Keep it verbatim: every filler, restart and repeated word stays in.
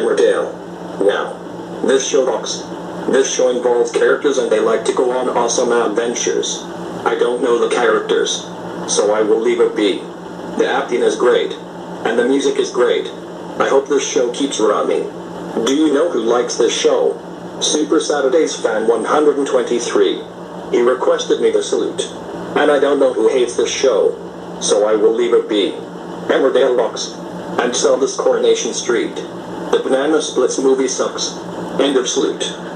Emmerdale. Now, this show rocks. This show involves characters and they like to go on awesome adventures. I don't know the characters, so I will leave it be. The acting is great, and the music is great. I hope this show keeps running. Do you know who likes this show? Super Saturdays fan one hundred twenty-three. He requested me to salute. And I don't know who hates this show, so I will leave it be. Emmerdale rocks. And so does Coronation Street. The Banana Splits movie sucks. End of salute.